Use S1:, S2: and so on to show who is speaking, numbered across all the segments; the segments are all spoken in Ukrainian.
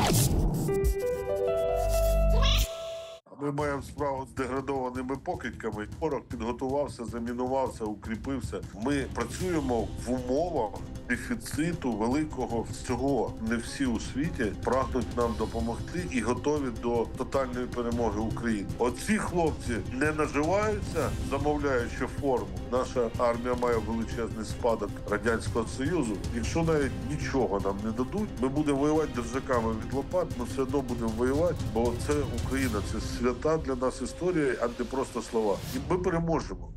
S1: Ми маємо справу з деградованими покидьками. Ворог підготувався, замінувався, укріпився. Ми працюємо в умовах дефіциту великого всього. Не всі у світі прагнуть нам допомогти і готові до тотальної перемоги України. Оці хлопці не наживаються, замовляючи форму. Наша армія має величезний спадок Радянського Союзу. Якщо навіть нічого нам не дадуть, ми будемо воювати держаками від лопат, ми все одно будемо воювати, бо це Україна, це свята для нас історія, а не просто слова. І ми переможемо.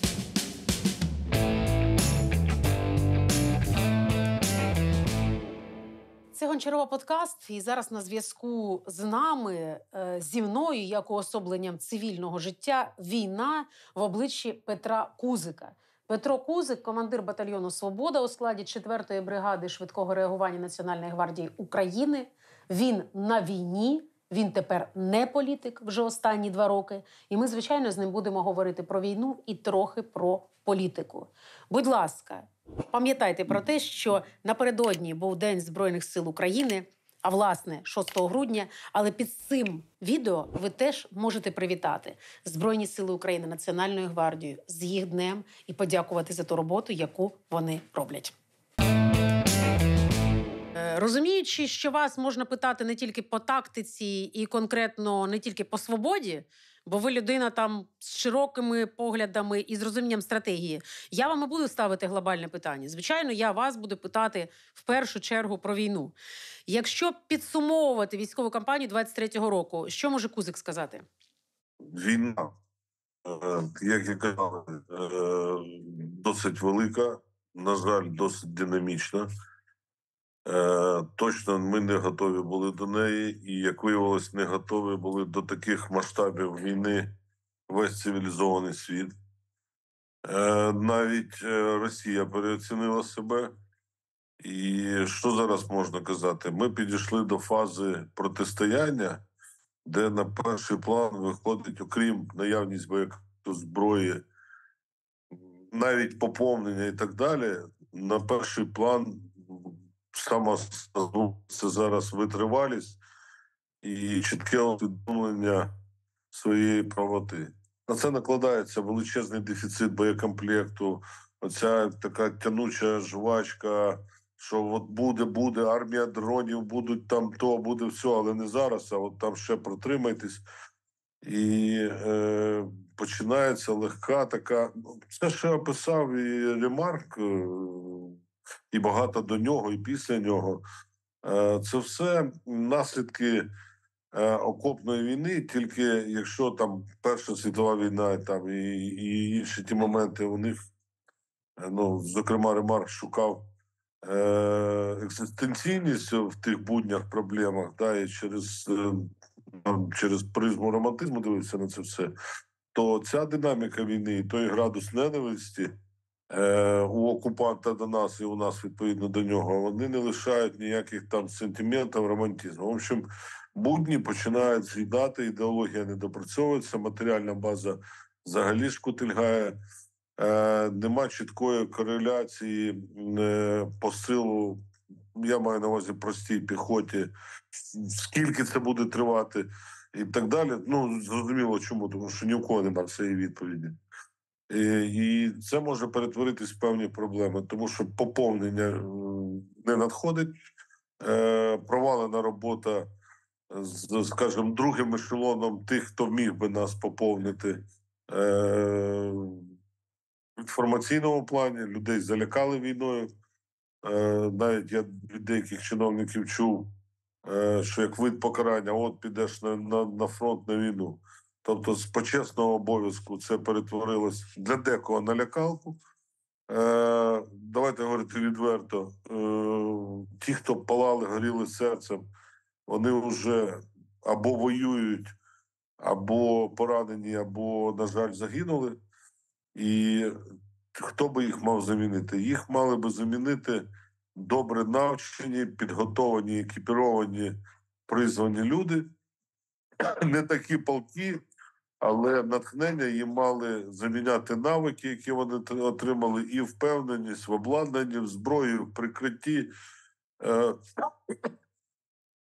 S2: Це Гончарова подкаст, і зараз на зв'язку з нами, зі мною, як уособленням цивільного життя, війна в обличчі Петра Кузика. Петро Кузик – командир батальйону «Свобода» у складі 4-ї бригади швидкого реагування Національної гвардії України. Він на війні, він тепер не політик вже останні 2 роки. І ми, звичайно, з ним будемо говорити про війну і трохи про політику. Будь ласка, пам'ятайте про те, що напередодні був День Збройних сил України, а власне 6 грудня, але під цим відео ви теж можете привітати Збройні сили України, Національною гвардією з їх днем і подякувати за ту роботу, яку вони роблять. Розуміючи, що вас можна питати не тільки по тактиці і конкретно не тільки по свободі, бо ви людина там з широкими поглядами і з розумінням стратегії, я вам і буду ставити глобальне питання. Звичайно, я вас буду питати в першу чергу про війну. Якщо підсумовувати військову кампанію 23-го року, що може Кузик сказати?
S1: Війна, як я казав, досить велика, на жаль, досить динамічна. Точно ми не готові були до неї, і, як виявилось, не готові були до таких масштабів війни весь цивілізований світ. Навіть Росія переоцінила себе. І що зараз можна казати? Ми підійшли до фази протистояння, де на перший план виходить, окрім наявність зброї, навіть поповнення і так далі, на перший план саме це зараз витривалість і чітке усвідомлення своєї правоти. На це накладається величезний дефіцит боєкомплекту, оця така тянуча жвачка, що от буде, армія дронів, будуть там то, буде все, але не зараз, а от там ще протримайтесь. І починається легка така, це ще описав і Ремарк, і багато до нього, і після нього. Це все наслідки окопної війни, тільки якщо там Перша світова війна там, і інші ті моменти у них, зокрема, Ремарк шукав екзистенційність в тих буднях, проблемах, да, і через призму романтизму дивився на це все, то ця динаміка війни і той градус ненависті у окупанта до нас і у нас відповідно до нього, вони не лишають ніяких там сентиментів, романтизму. В общем, будні починають з'їдати, ідеологія не допрацьовується, матеріальна база взагалі шкутильгає, нема чіткої кореляції по силу, я маю на увазі простій піхоті, скільки це буде тривати і так далі. Зрозуміло чому, тому що ні в кого немає цієї відповіді. І це може перетворитись в певні проблеми, тому що поповнення не надходить, провалена робота з, скажімо, другим ешелоном тих, хто міг би нас поповнити в інформаційному плані, людей залякали війною. Навіть я від деяких чиновників чув, що як вид покарання, от підеш на фронт, на війну. Тобто з почесного обов'язку це перетворилось для декого на лякалку. Давайте говорити відверто. Ті, хто палали, горіли серцем, вони вже або воюють, або поранені, або, на жаль, загинули. І хто би їх мав замінити? Їх мали би замінити добре навчені, підготовані, екіпіровані, призвані люди. Не такі палки, але натхнення їм мали заміняти навики, які вони отримали, і впевненість в обладнанні, в зброї, в прикритті.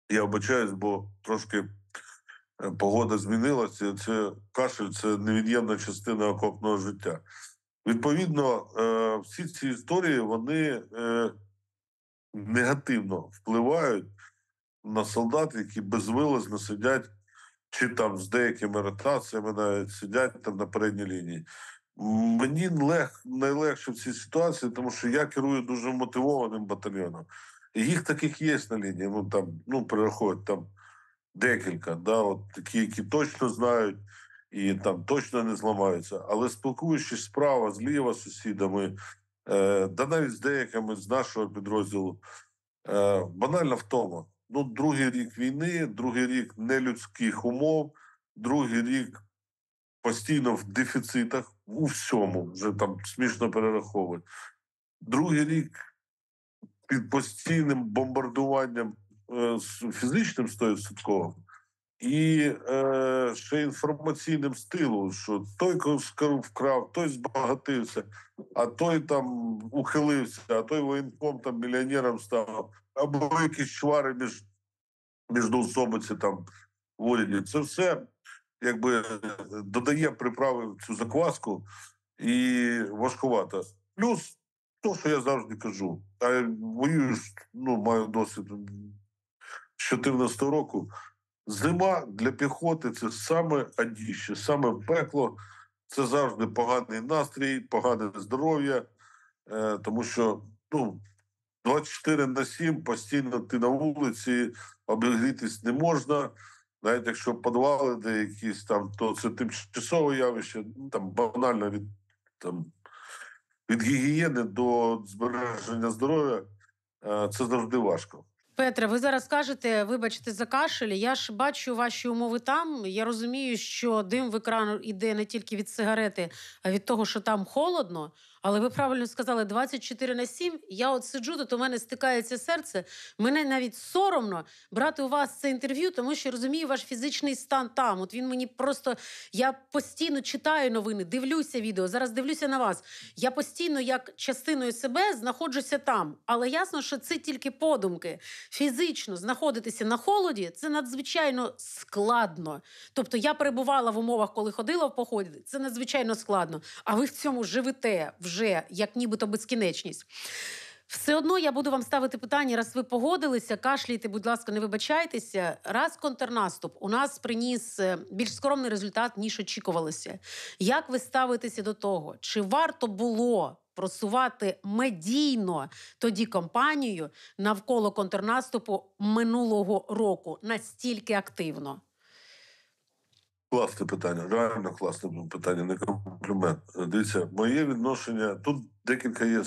S1: Я вибачаюсь, бо трошки погода змінилася. Це кашель, це невід'ємна частина окопного життя. Відповідно, всі ці історії вони негативно впливають на солдат, які безвилазно сидять, чи там з деякими ротаціями навіть сидять там на передній лінії. Мені найлегше в цій ситуації, тому що я керую дуже мотивованим батальйоном. І їх таких є на лінії. Ну там перераховують там декілька, да, от такі, які точно знають і там точно не зламаються. Але спілкуючись справа, зліва з сусідами, да навіть з деякими з нашого підрозділу, банальна втома. Ну, другий рік війни, другий рік нелюдських умов, другий рік постійно в дефіцитах у всьому, вже там смішно перераховувати. Другий рік під постійним бомбардуванням фізичним 100%, і ще інформаційним стилу, що той вкрав, той збагатився, а той там ухилився, а той воєнком там мільйонером став, або якісь чвари міждоусобиці там в уряді. Це все якби додає приправи в цю закваску і важкувато. Плюс то, що я завжди кажу, а воюю, маю досвід з 14 року. Зима для піхоти це саме адіще, саме пекло. Це завжди поганий настрій, погане здоров'я, тому що 24/7 постійно ти на вулиці, обігрітись не можна. Навіть якщо підвали деякісь там, то це тимчасове явище, там банально від гігієни до збереження здоров'я, це завжди важко.
S2: Петре, ви зараз кажете, вибачте за кашель. Я ж бачу ваші умови там. Я розумію, що дим в екран іде не тільки від сигарети, а від того, що там холодно. Але ви правильно сказали, 24/7. Я от сиджу, тут у мене стикається серце. Мене навіть соромно брати у вас це інтерв'ю, тому що розумію ваш фізичний стан там. От він мені просто... Я постійно читаю новини, дивлюся відео, зараз дивлюся на вас. Я постійно, як частиною себе, знаходжуся там. Але ясно, що це тільки подумки. Фізично знаходитися на холоді – це надзвичайно складно. Тобто я перебувала в умовах, коли ходила в поході, це надзвичайно складно. А ви в цьому живете вже, як нібито безкінечність. Все одно я буду вам ставити питання, раз ви погодилися, кашляйте, будь ласка, не вибачайтеся. Раз контрнаступ у нас приніс більш скромний результат, ніж очікувалося. Як ви ставитеся до того? Чи варто було просувати медійно тоді кампанію навколо контрнаступу минулого року настільки активно?
S1: Класне питання, реально класне питання, не комплімент. Дивіться, моє відношення, тут декілька є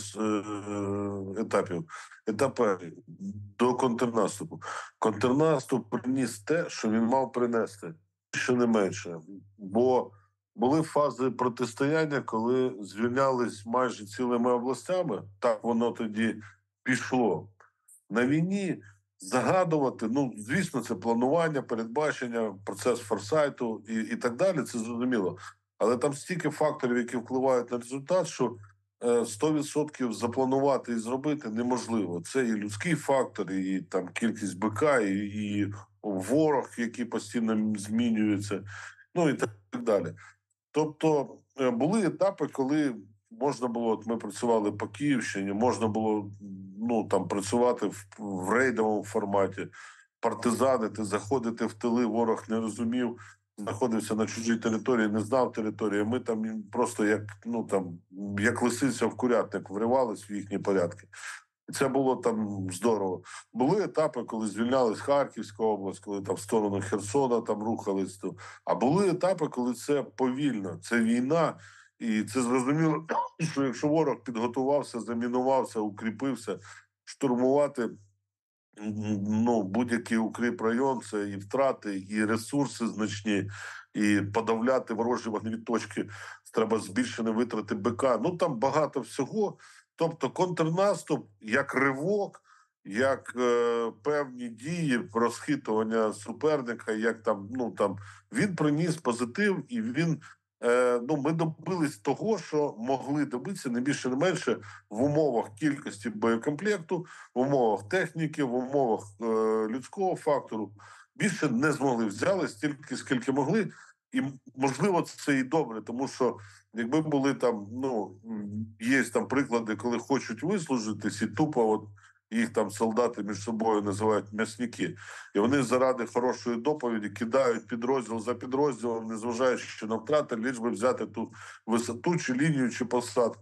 S1: етапів. Етап перший – до контрнаступу. Контрнаступ приніс те, що він мав принести, що не менше. Бо були фази протистояння, коли звільнялись майже цілими областями, так воно тоді пішло. На війні загадувати, звісно, це планування, передбачення, процес форсайту і так далі, це зрозуміло. Але там стільки факторів, які впливають на результат, що 100% запланувати і зробити неможливо. Це і людський фактор, і там кількість БК, і ворог, який постійно змінюється, і так далі. Тобто були етапи, коли можна було, от ми працювали по Київщині, можна було працювати в рейдовому форматі, партизанити, заходити в тили, ворог не розумів, знаходився на чужій території, не знав території. Ми там просто як лисиця в курятник вривались в їхні порядки. І це було там здорово. Були етапи, коли звільнялась Харківська область, коли там в сторону Херсона там рухались. А були етапи, коли це повільно, це війна. І це зрозуміло, що якщо ворог підготувався, замінувався, укріпився, штурмувати будь-який укріп-район, це і втрати, і ресурси значні, і подавляти ворожі вогневі точки, треба збільшені витрати БК. Там багато всього. Тобто контрнаступ як ривок, як певні дії, розхитування суперника, як він приніс позитив, і він ну, ми добились того, що могли добитися не більше, не менше в умовах кількості боєкомплекту, в умовах техніки, в умовах людського фактору. Більше не змогли. Взяли стільки, скільки могли. І, можливо, це і добре, тому що якби були там, ну, є там приклади, коли хочуть вислужитись, і тупо от їх там солдати між собою називають м'ясники. І вони заради хорошої доповіді кидають підрозділ за підрозділом, незважаючи на втрати, ліж би взяти ту висоту, чи лінію, чи посадку.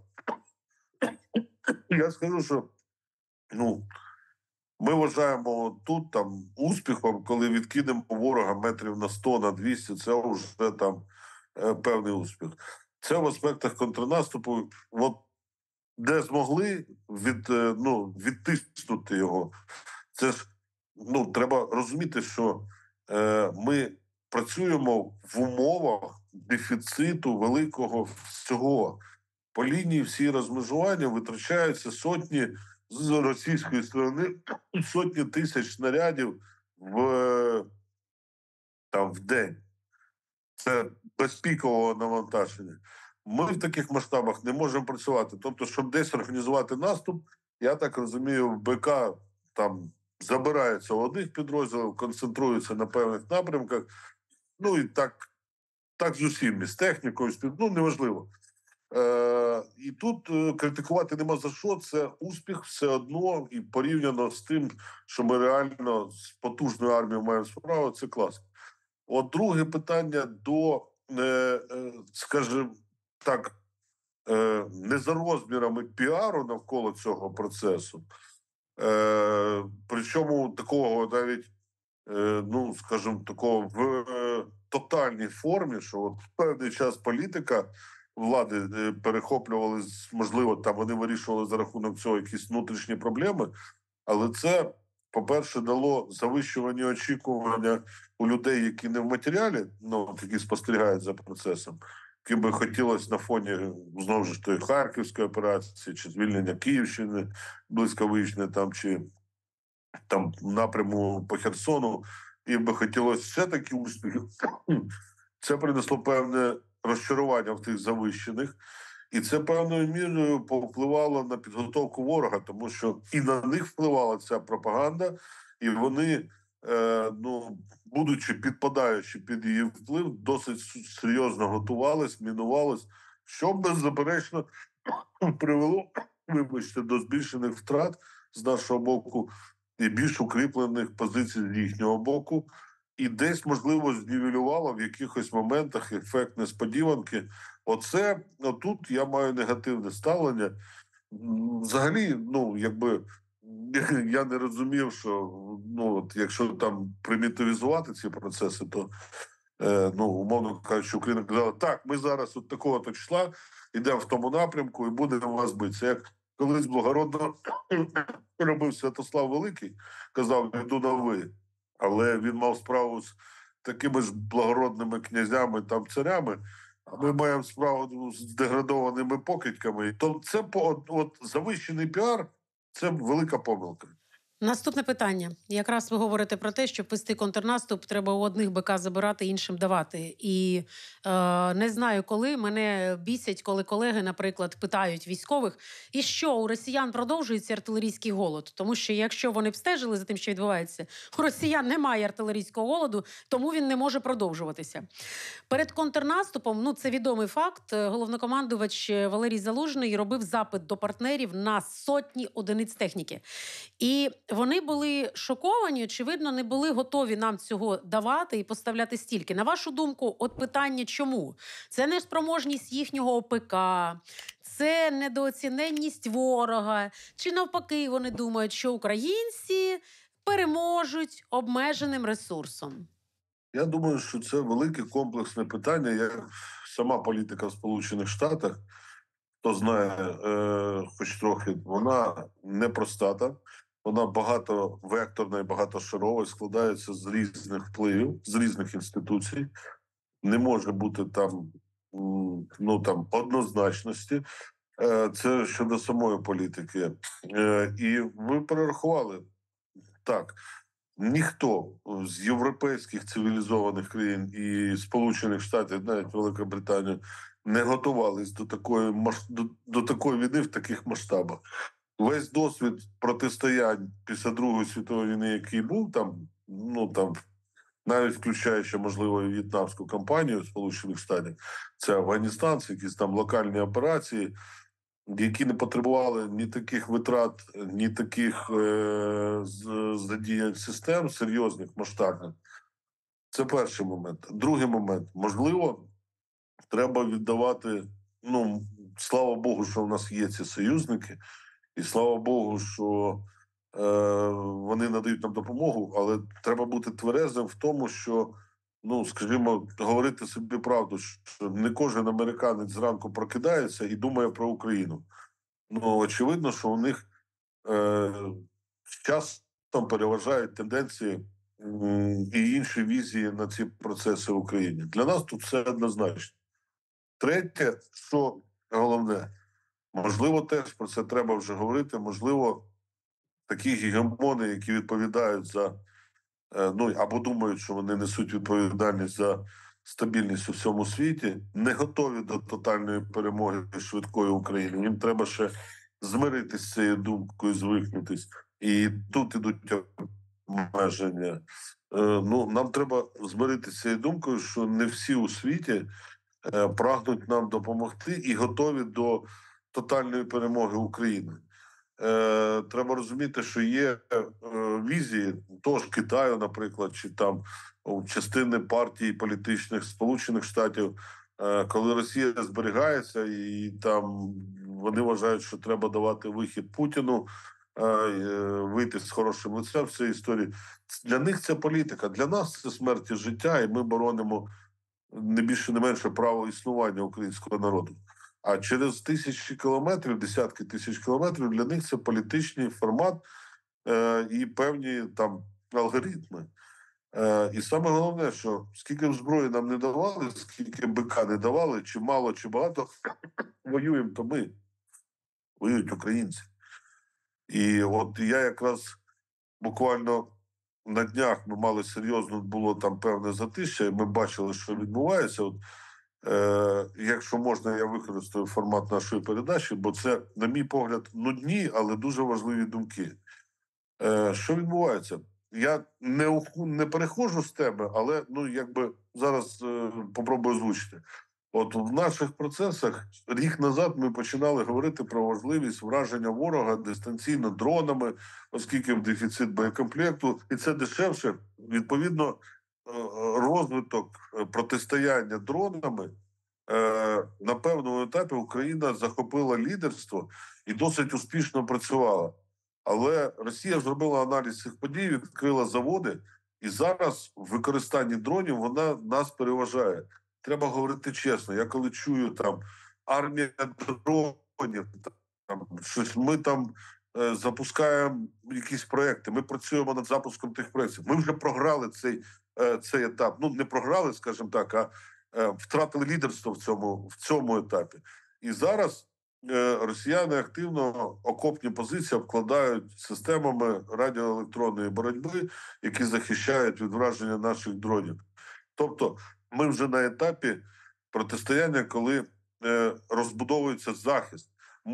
S1: Я скажу, що ну, ми вважаємо тут там успіхом, коли відкинемо ворога метрів на 100, на 200, це вже там певний успіх. Це в аспектах контрнаступу, от де змогли відтиснути його. Це ж треба розуміти, що ми працюємо в умовах дефіциту великого всього. По лінії всі розмежування витрачаються сотні з російської сторони, сотні тисяч снарядів в день. Це безпікового навантаження. Ми в таких масштабах не можемо працювати. Тобто, щоб десь організувати наступ, я так розумію, БК там забирається в одних підрозділів, концентрується на певних напрямках. Ну і так з усім, з технікою, неважливо. І тут критикувати нема за що, це успіх все одно, і порівняно з тим, що ми реально з потужною армією маємо справу, це класно. От друге питання до, скажімо так, не за розмірами піару навколо цього процесу, причому такого навіть, скажімо, такого в тотальній формі, що от в певний час політика влади перехоплювали, можливо, там вони вирішували за рахунок цього якісь внутрішні проблеми, але це, по-перше, дало завищувані очікування у людей, які не в матеріалі, які спостерігають за процесом, яким би хотілося на фоні, знову ж тої Харківської операції, чи звільнення Київщини, близьковичне, там, чи там напряму по Херсону, і би хотілося все-таки успіхів. Це принесло певне розчарування в тих завищених, і це певною мірою повпливало на підготовку ворога, тому що і на них впливала ця пропаганда, і вони, будучи підпадаючи під її вплив, досить серйозно готувались, мінувались, що беззаперечно привело, до збільшених втрат з нашого боку і більш укріплених позицій з їхнього боку. І десь, можливо, знівелювало в якихось моментах ефект несподіванки. Отут я маю негативне ставлення. Взагалі, я не розумів, що якщо там примітивізувати ці процеси, то, умовно кажучи, Україна казала, так, ми зараз от такого-то числа йдемо в тому напрямку і будемо вас бити. Це як колись благородно робив Святослав Великий, казав, йду на ви. Але він мав справу з такими ж благородними князями, там, царями, а ми маємо справу з деградованими покидьками. То це завищений піар – це велика помилка.
S2: Наступне питання. Якраз ви говорите про те, щоб вести контрнаступ, треба у одних БК забирати, іншим давати. І не знаю, коли мене бісять, коли колеги, наприклад, питають військових, і що, у росіян продовжується артилерійський голод? Тому що якщо вони б стежили за тим, що відбувається, у росіян немає артилерійського голоду, тому він не може продовжуватися. Перед контрнаступом, це відомий факт, головнокомандувач Валерій Залужний робив запит до партнерів на сотні одиниць техніки. І вони були шоковані, очевидно, не були готові нам цього давати і поставляти стільки. На вашу думку, от питання чому? Це неспроможність їхнього ОПК, це недооціненність ворога, чи навпаки вони думають, що українці переможуть обмеженим ресурсом?
S1: Я думаю, що це велике комплексне питання. Як сама політика в Сполучених Штатах, хто знає, хоч трохи, вона непроста там. Вона багатовекторна і багатошарова, складається з різних впливів, з різних інституцій. Не може бути там, однозначності. Це щодо самої політики. І ви перерахували. Так, ніхто з європейських цивілізованих країн і Сполучених Штатів, навіть Велика Британія, не готувались до такої війни в таких масштабах. Весь досвід протистоянь після Другої світової війни, який був там, навіть включаючи, можливо, і в'єтнамську кампанію Сполучених Штатів, це Афганістан, це якісь там локальні операції, які не потребували ні таких витрат, ні таких задіян систем серйозних, масштабних. Це перший момент. Другий момент. Можливо, треба віддавати, слава Богу, що в нас є ці союзники, і слава Богу, що вони надають нам допомогу, але треба бути тверезим в тому, що, скажімо, говорити собі правду, що не кожен американець зранку прокидається і думає про Україну. Очевидно, що у них з часом переважають тенденції і інші візії на ці процеси в Україні. Для нас тут все однозначно. Третє, що головне, можливо, теж про це треба вже говорити, можливо, такі гегемони, які відповідають за, або думають, що вони несуть відповідальність за стабільність у всьому світі, не готові до тотальної перемоги швидкої України. Їм треба ще змиритися з цією думкою, звикнутись. І тут ідуть обмеження. Нам треба змиритися з цією думкою, що не всі у світі прагнуть нам допомогти і готові до тотальної перемоги України. Треба розуміти, що є візії того ж Китаю, наприклад, чи там частини партій політичних Сполучених Штатів, коли Росія зберігається, і там вони вважають, що треба давати вихід Путіну, вийти з хорошим лицем в цій історії. Для них це політика, для нас це смерть і життя, і ми боронимо не більше, не менше право існування українського народу. А через тисячі кілометрів, десятки тисяч кілометрів, для них це політичний формат і певні там алгоритми. І саме головне, що скільки зброї нам не давали, скільки БК не давали, чи мало, чи багато, воюємо то ми. Воюють українці. І от я якраз буквально на днях ми мали серйозно, було там певне затища, і ми бачили, що відбувається. Якщо можна, я використаю формат нашої передачі, бо це, на мій погляд, нудні, але дуже важливі думки. Що відбувається? Я не переходжу з теми, але зараз попробую озвучити. От в наших процесах рік назад ми починали говорити про важливість враження ворога дистанційно дронами, оскільки в дефіцит боєкомплекту, і це дешевше. Відповідно, розвиток протистояння дронами на певному етапі Україна захопила лідерство і досить успішно працювала. Але Росія зробила аналіз цих подій, відкрила заводи, і зараз в використанні дронів вона нас переважає. Треба говорити чесно. Я коли чую там армія дронів, щось ми там запускаємо якісь проекти, ми працюємо над запуском тих проєктів. Ми вже програли цей етап. Не програли, скажімо так, а втратили лідерство в цьому етапі. І зараз росіяни активно окопні позиції обкладають системами радіоелектронної боротьби, які захищають від враження наших дронів. Тобто ми вже на етапі протистояння, коли розбудовується захист.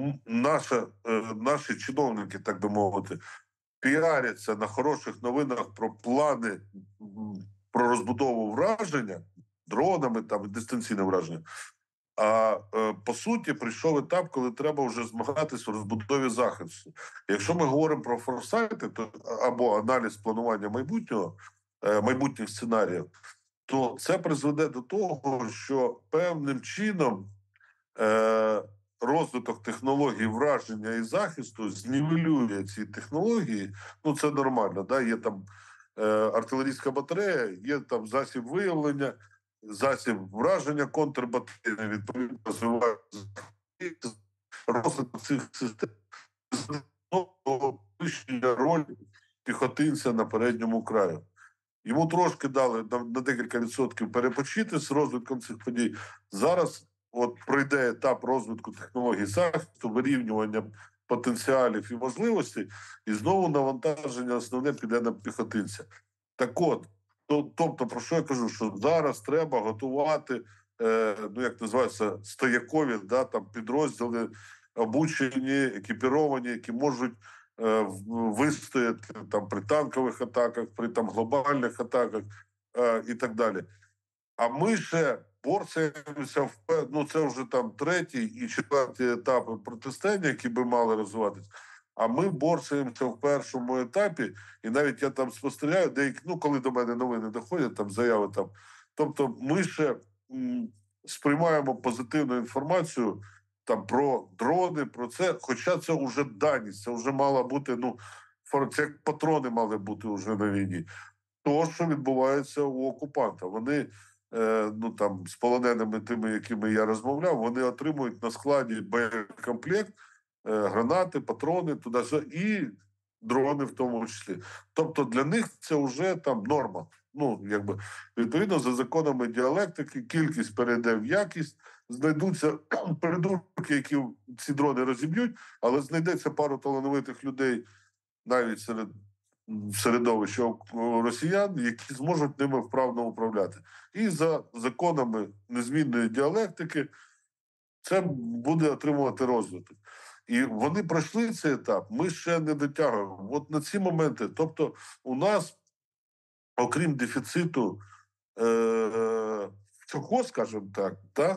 S1: Наші чиновники, так би мовити, піаряться на хороших новинах про плани, про розбудову враження дронами там, і дистанційне враження. А по суті прийшов етап, коли треба вже змагатися в розбудові захисту. Якщо ми говоримо про форсайти, або аналіз планування майбутніх сценаріїв, то це призведе до того, що певним чином розвиток технологій враження і захисту знівелює ці технології. Це нормально, да? Є там артилерійська батарея, є там засіб виявлення, засіб враження контрбатарейної, відповідно, розвивається розвиток цих систем, підвищення ролі піхотинця на передньому краю. Йому трошки дали на декілька відсотків перепочити з розвитком цих подій. Зараз пройде етап розвитку технологій захисту, вирівнювання потенціалів і можливостей, і знову навантаження основне піде на піхотинця. Так от, тобто, про що я кажу, що зараз треба готувати, ну як називається, стоякові, да, там підрозділи, обучені, екіпіровані, які можуть вистояти там при танкових атаках, при там глобальних атаках і так далі. А ми ще борсаємося ну це вже там третій і четвертий етапи протистояння, які би мали розвиватися. А ми борсаємося в першому етапі, і навіть я там спостерігаю, деякі, ну коли до мене новини доходять, там заяви там. Тобто ми ще сприймаємо позитивну інформацію там про дрони, про це, хоча це вже даність, це вже мала бути, ну, це як патрони мали бути вже на війні. То, що відбувається у окупанта. Вони, ну там, з полоненими тими, якими я розмовляв, вони отримують на складі боєкомплект, гранати, патрони, туди і дрони в тому числі. Тобто для них це вже там норма. Ну, якби, відповідно, за законами діалектики, кількість перейде в якість, знайдуться придурки, які ці дрони розіб'ють, але знайдеться пару талановитих людей навіть серед середовища росіян, які зможуть ними вправно управляти. І за законами незмінної діалектики це буде отримувати розвиток. І вони пройшли цей етап, ми ще не дотягуємо. От на ці моменти, тобто у нас, окрім дефіциту цього, скажімо так,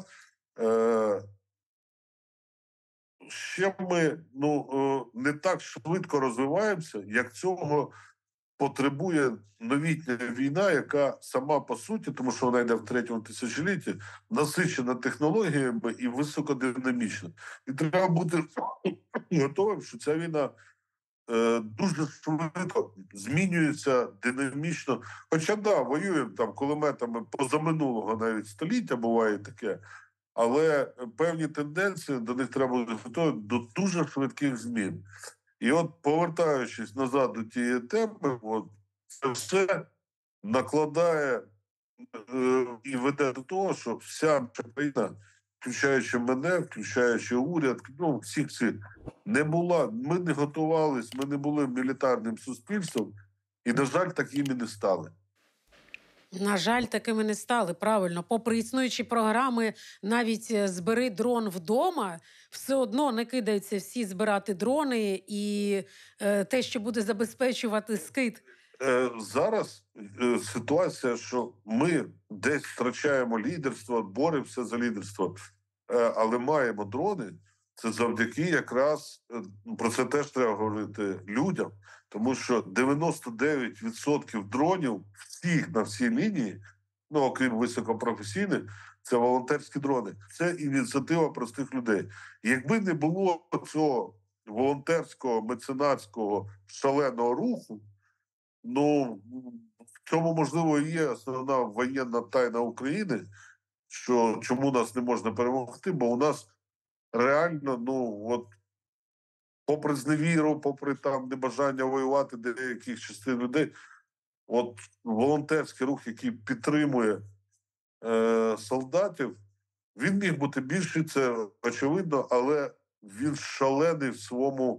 S1: ще ми не так швидко розвиваємося, як цього потребує новітня війна, яка сама по суті, тому що вона йде в третьому тисячолітті, насичена технологіями і високодинамічна. І треба бути готовим, що ця війна дуже швидко змінюється динамічно. Хоча, да, воюємо там кулеметами позаминулого навіть століття, буває таке, але певні тенденції, до них треба бути готові до дуже швидких змін. І от, повертаючись назад до тієї теми, от, це все накладає і веде до того, що вся наша країна, включаючи мене, включаючи уряд, ну, всіх не була, ми не готувались, ми не були мілітарним суспільством, і, на жаль, такими не стали.
S2: На жаль, такими не стали, правильно. Попри існуючі програми, навіть «Збери дрон вдома», все одно не кидаються всі збирати дрони і те, що буде забезпечувати скид.
S1: Зараз ситуація, що ми десь втрачаємо лідерство, боремося за лідерство, але маємо дрони, це завдяки якраз, про це теж треба говорити людям, тому що 99% дронів всіх на всій лінії, ну, окрім високопрофесійних, це волонтерські дрони. Це ініціатива простих людей. Якби не було цього волонтерського, меценатського, шаленого руху, ну, в цьому, можливо, і є основна воєнна тайна України, що чому нас не можна перемогти, бо у нас реально, ну, от, попри зневіру, попри там небажання воювати деяких частин людей, от волонтерський рух, який підтримує солдатів, він міг бути більший, це очевидно, але він шалений в своєму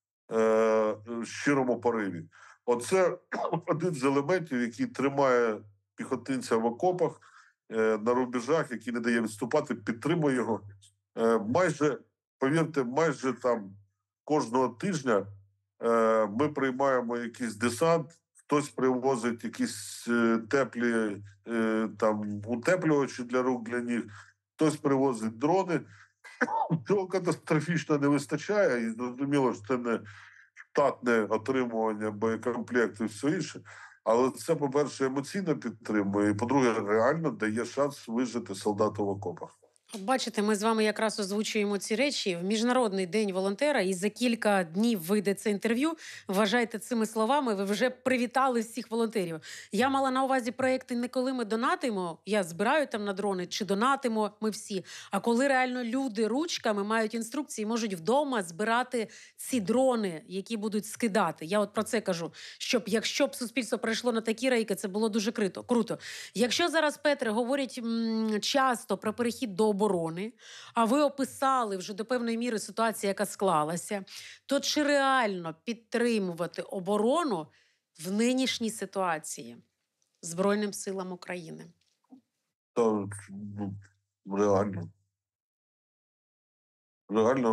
S1: щирому пориві. Оце один з елементів, який тримає піхотинця в окопах, на рубежах, який не дає відступати, підтримує його. Майже, повірте, майже там кожного тижня ми приймаємо якийсь десант, хтось привозить якісь теплі там утеплювачі для рук, для ніг, хтось привозить дрони. Цього катастрофічно не вистачає, і зрозуміло, що це не штатне отримування боєкомплекту і все інше. Але це, по-перше, емоційно підтримує, і, по-друге, реально дає шанс вижити солдату в окопах.
S2: От бачите, ми з вами якраз озвучуємо ці речі в Міжнародний день волонтера, і за кілька днів вийде це інтерв'ю. Вважайте, цими словами ви вже привітали всіх волонтерів. Я мала на увазі проєкти не коли ми донатимо, я збираю там на дрони, чи донатимо ми всі, а коли реально люди ручками мають інструкції, можуть вдома збирати ці дрони, які будуть скидати. Я от про це кажу, щоб якщо б суспільство перейшло на такі рейки, це було дуже круто. Якщо зараз, Петре, говорять часто про перехід до оборони, а ви описали вже до певної міри ситуацію, яка склалася, то чи реально підтримувати оборону в нинішній ситуації Збройним силам України?
S1: То, реально. Реально,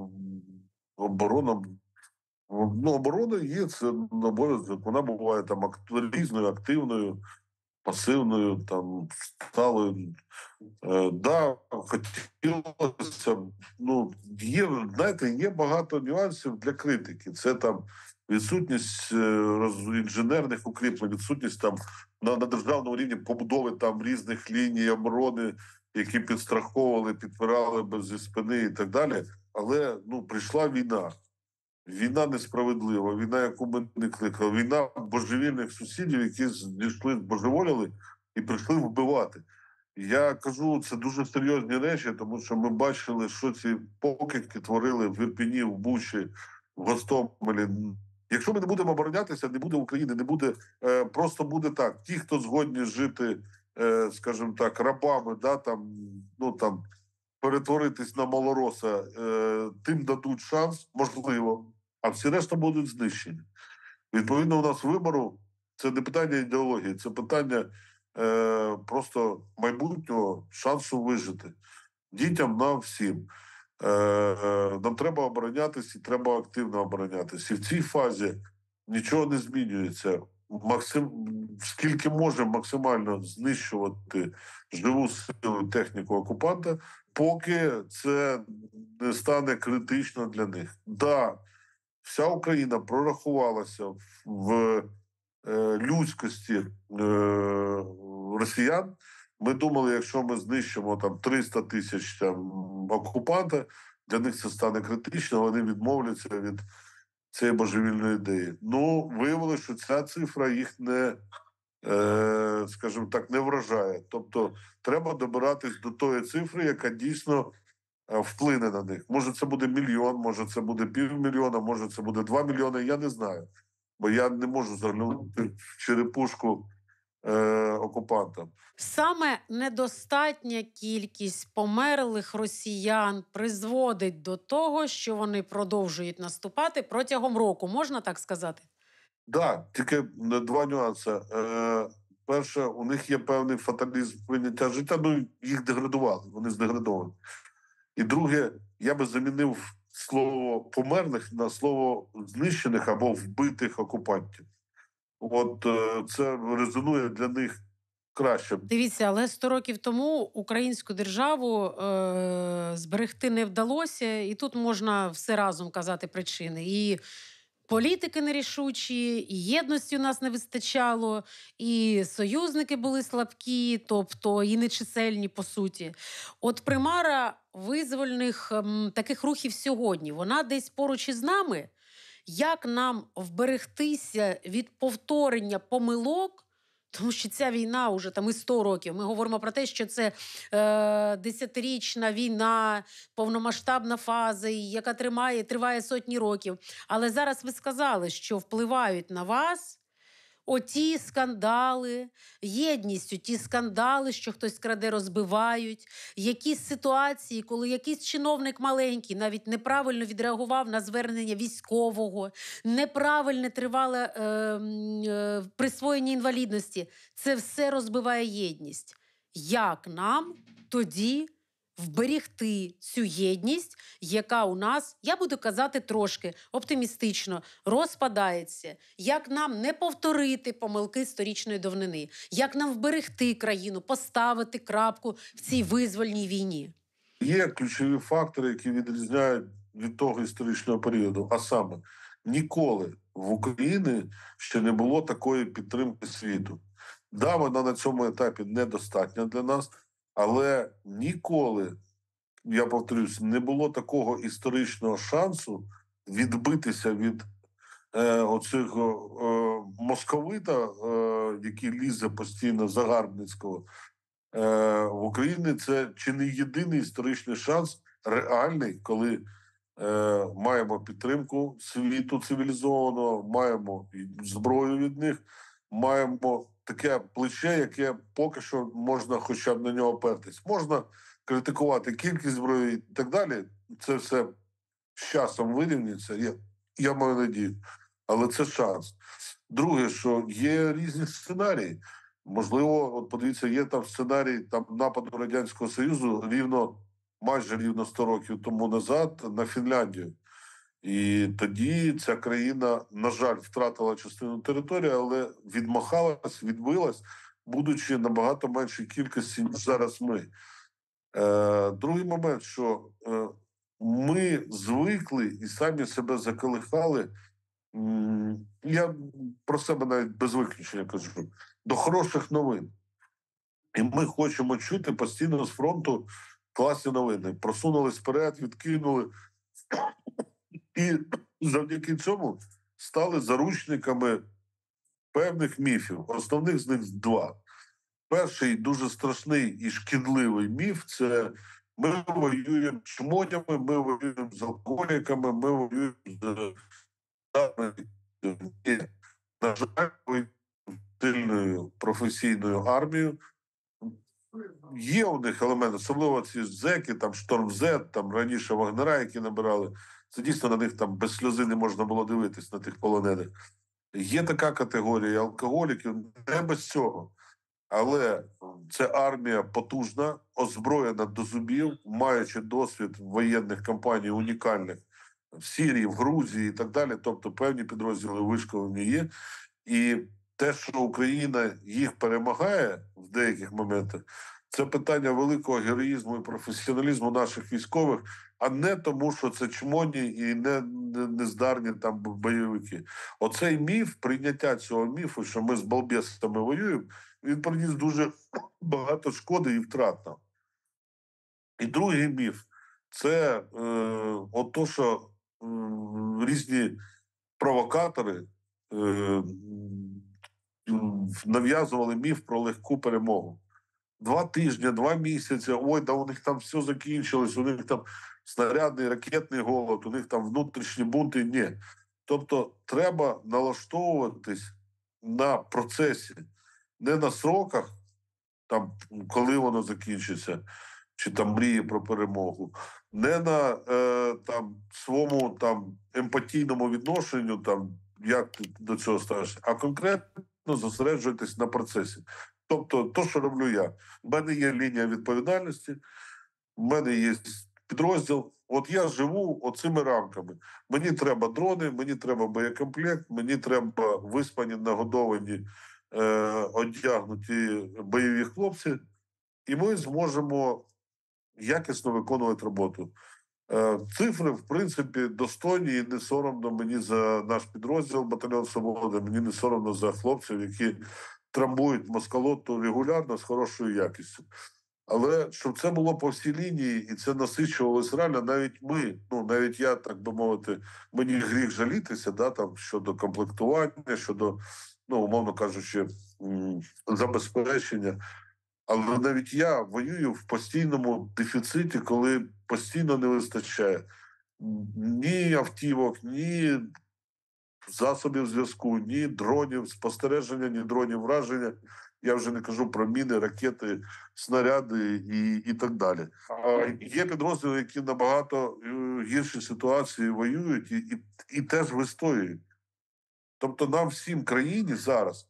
S1: оборона, оборона є, це обов'язок. Вона буває там різною, активною, пасивною, там, сталою. Да, хотілося б, є, знаєте, є багато нюансів для критики. Це там відсутність інженерних укріплень, відсутність там на державному рівні побудови там різних ліній оборони, які підстраховували, підпирали зі спини і так далі. Але прийшла війна. Війна несправедлива, війна, яку ми не кликали, війна божевільних сусідів, які зійшли, збожеволіли і прийшли вбивати. Я кажу, це дуже серйозні речі, тому що ми бачили, що ці покидьки творили в Ірпіні, в Бучі, в Гостомелі. Якщо ми не будемо оборонятися, не буде України, не буде, просто буде так. Ті, хто згодні жити, скажімо так, рабами, там, перетворитись на малороса, тим дадуть шанс, можливо, а всі решта будуть знищені. Відповідно, у нас вибору це не питання ідеології, це питання просто майбутнього шансу вижити. Дітям, нам всім. Нам треба оборонятися і треба активно оборонятися. І в цій фазі нічого не змінюється. Скільки можемо максимально знищувати живу силу і техніку окупанта, поки це не стане критично для них. Да, вся Україна прорахувалася в людськості росіян. Ми думали, якщо ми знищимо там 300 тисяч окупанта, для них це стане критично, вони відмовляться від цієї божевільної ідеї. Виявилося, що ця цифра їх не, скажімо так, не вражає. Тобто треба добиратись до тої цифри, яка дійсно вплине на них. Може це буде 1 мільйон, може це буде 500 000, може це буде 2 мільйони, я не знаю. Бо я не можу заглянути в черепушку окупантам.
S2: Саме недостатня кількість померлих росіян призводить до того, що вони продовжують наступати протягом року. Можна так сказати?
S1: Так, тільки 2 нюанси. Перше, у них є певний фаталізм прийняття життя, їх деградували, вони здеградовані. І друге, я би замінив слово «померлих» на слово «знищених» або «вбитих окупантів». От це резонує для них краще.
S2: Дивіться, але 100 років тому українську державу зберегти не вдалося, і тут можна все разом казати причини. І політики нерішучі, і єдності у нас не вистачало, і союзники були слабкі, тобто і нечисельні, по суті. От примара визвольних таких рухів сьогодні, вона десь поруч із нами. Як нам вберегтися від повторення помилок, тому що ця війна вже там і 100 років. Ми говоримо про те, що це 10-річна війна, повномасштабна фаза, яка триває сотні років. Але зараз ви сказали, що впливають на вас оті скандали, єдністю ті скандали, що хтось краде, розбивають, якісь ситуації, коли якийсь чиновник маленький навіть неправильно відреагував на звернення військового, неправильне тривале присвоєння інвалідності. Це все розбиває єдність. Як нам тоді вберегти цю єдність, яка у нас, я буду казати трошки оптимістично, розпадається? Як нам не повторити помилки сторічної давнини? Як нам вберегти країну, поставити крапку в цій визвольній війні?
S1: Є ключові фактори, які відрізняють від того історичного періоду. А саме, ніколи в Україні ще не було такої підтримки світу. Да, вона на цьому етапі недостатня для нас, але ніколи, я повторюсь, не було такого історичного шансу відбитися від оцих московита, який лізе постійно загарбницького. В Україні це чи не єдиний історичний шанс реальний, коли маємо підтримку світу цивілізованого, маємо зброю від них, маємо таке плече, яке поки що можна хоча б на нього опертись. Можна критикувати кількість зброї і так далі. Це все з часом вирівняться. Я маю надію. Але це шанс. Друге, що є різні сценарії. Можливо, от подивіться, є там сценарій там нападу Радянського Союзу майже рівно 100 років тому назад на Фінляндію. І тоді ця країна, на жаль, втратила частину території, але відмахалась, відбилась, будучи набагато меншій кількості, ніж зараз ми. Другий момент, що ми звикли і самі себе заколихали. Я про себе навіть без виключення кажу, до хороших новин. І ми хочемо чути постійно з фронту класні новини. Просунулись вперед, відкинули. І завдяки цьому стали заручниками певних міфів. Основних з них два. Перший дуже страшний і шкідливий міф – це ми воюємо з чмонями, ми воюємо з алкоголіками, ми воюємо з і, на жаль, сильною професійною армією. Є у них елементи, особливо ці зеки, там Шторм Зет, там раніше Вагнера, які набирали. Це дійсно на них там без сльози не можна було дивитись на тих полонених. Є така категорія алкоголіків, не без цього. Але це армія потужна, озброєна до зубів, маючи досвід воєнних кампаній унікальних в Сирії, в Грузії і так далі. Тобто певні підрозділи вишколені є. І те, що Україна їх перемагає в деяких моментах, це питання великого героїзму і професіоналізму наших військових, а не тому, що це чмоні і нездарні там бойовики. Оцей міф, прийняття цього міфу, що ми з балбесами воюємо, він приніс дуже багато шкоди і втрат нам. І другий міф – це ото, що різні провокатори нав'язували міф про легку перемогу. 2 тижні, 2 місяці, ой, да у них там все закінчилось, у них там снарядний, ракетний голод, у них там внутрішні бунти. Ні. Тобто треба налаштовуватись на процесі, не на сроках, там, коли воно закінчиться, чи там мрії про перемогу, не на там, своєму там, емпатійному відношенню, там, як ти до цього ставишся, а конкретно зосереджуйтесь на процесі. Тобто, то, що роблю я. У мене є лінія відповідальності, в мене є підрозділ. От я живу оцими рамками. Мені треба дрони, мені треба боєкомплект, мені треба виспані, нагодовані, одягнуті бойові хлопці, і ми зможемо якісно виконувати роботу. Цифри, в принципі, достойні, і не соромно мені за наш підрозділ «Батальйон Свобода», мені не соромно за хлопців, які трамбують москалоту регулярно з хорошою якістю. Але щоб це було по всій лінії, і це насичувалось реально, навіть ми, навіть я, так би мовити, мені гріх жалітися, да, там, щодо комплектування, щодо, умовно кажучи, забезпечення. Але навіть я воюю в постійному дефіциті, коли постійно не вистачає ні автівок, ні засобів зв'язку, ні дронів спостереження, ні дронів враження. Я вже не кажу про міни, ракети, снаряди і так далі. А є підрозділи, які набагато гірші ситуації воюють і теж вистоюють. Тобто нам всім країні зараз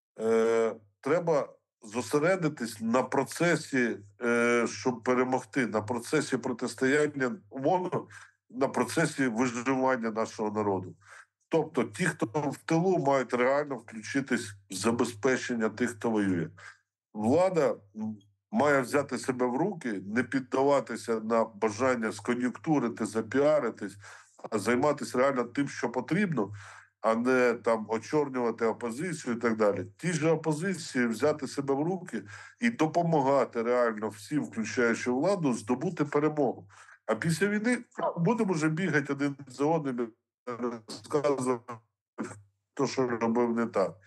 S1: треба зосередитись на процесі, щоб перемогти, на процесі протистояння, умовно, на процесі виживання нашого народу. Тобто ті, хто в тилу, мають реально включитись в забезпечення тих, хто воює. Влада має взяти себе в руки, не піддаватися на бажання скон'юнктурити, запіаритись, а займатися реально тим, що потрібно, а не там очорнювати опозицію і так далі. Ті ж опозиції взяти себе в руки і допомагати реально всім, включаючи владу, здобути перемогу. А після війни будемо вже бігати один за одним, розказувати, хто що робив не так.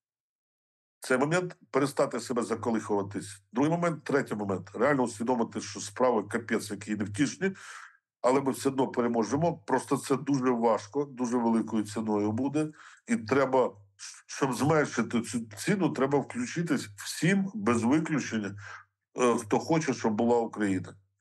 S1: Це момент перестати себе заколихуватись. Другий момент, третій момент. Реально усвідомити, що справи капець, які невтішні, але ми все одно переможемо. Просто це дуже важко, дуже великою ціною буде. І треба, щоб зменшити цю ціну, треба включитись всім, без виключення, хто хоче, щоб була Україна.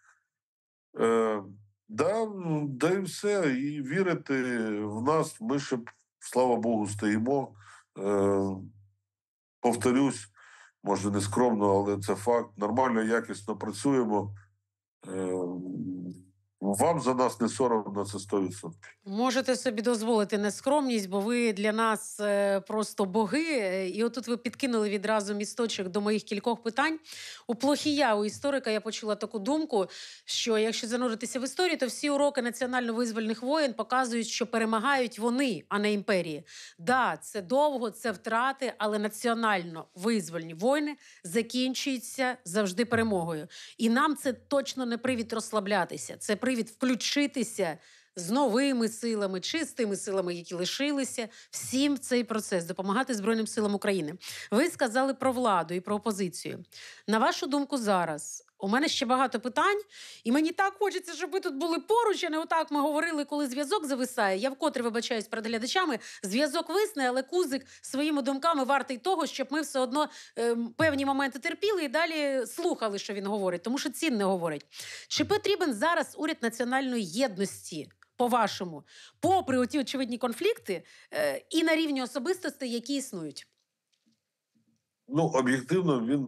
S1: Е, да і все. І вірити в нас. Ми ще, слава Богу, стоїмо. Е, Повторюсь, може не скромно, але це факт. Нормально, якісно працюємо. Е, Вам за нас не соромно, це 100%.
S2: Можете собі дозволити нескромність, бо ви для нас просто боги. І отут ви підкинули відразу місточок до моїх кількох питань. У Плохія, у історика, я почула таку думку, що якщо зануритися в історію, то всі уроки національно-визвольних воєн показують, що перемагають вони, а не імперії. Да, це довго, це втрати, але національно-визвольні війни закінчуються завжди перемогою. І нам це точно не привід розслаблятися, це привід включитися з новими силами, чистими силами, які лишилися, всім в цей процес, допомагати Збройним силам України. Ви сказали про владу і про опозицію. На вашу думку зараз, у мене ще багато питань, і мені так хочеться, щоб ви тут були поруч, а не отак ми говорили, коли зв'язок зависає. Я вкотре вибачаюсь перед глядачами, зв'язок висне, але Кузик своїми думками вартий того, щоб ми все одно певні моменти терпіли і далі слухали, що він говорить, тому що цінне говорить. Чи потрібен зараз уряд національної єдності, по-вашому, попри оті очевидні конфлікти і на рівні особистостей, які існують?
S1: Ну, об'єктивно, він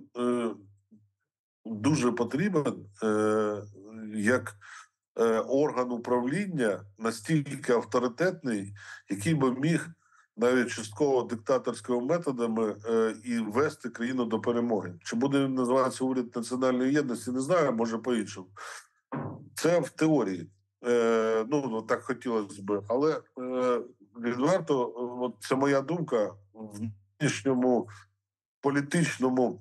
S1: дуже потрібен як орган управління настільки авторитетний, який би міг навіть частково диктаторськими методами і вести країну до перемоги. Чи буде він називатися уряд національної єдності, не знаю, може по-іншому. Це в теорії. Ну, так хотілося б. Але відверто, от це моя думка, в нинішньому політичному